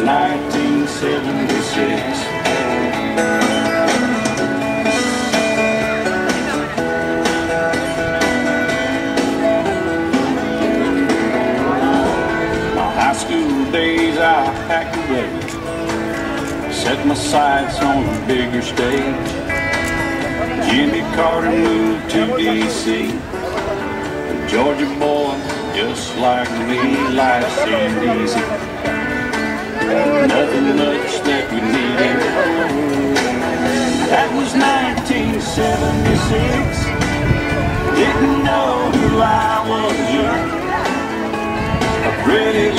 1976. High school days I packed away, set my sights on a bigger stage. Jimmy Carter moved to D.C., a Georgia boy just like me. Life seemed easy, nothing much that we needed. That was 1976, didn't know who I was young. A pretty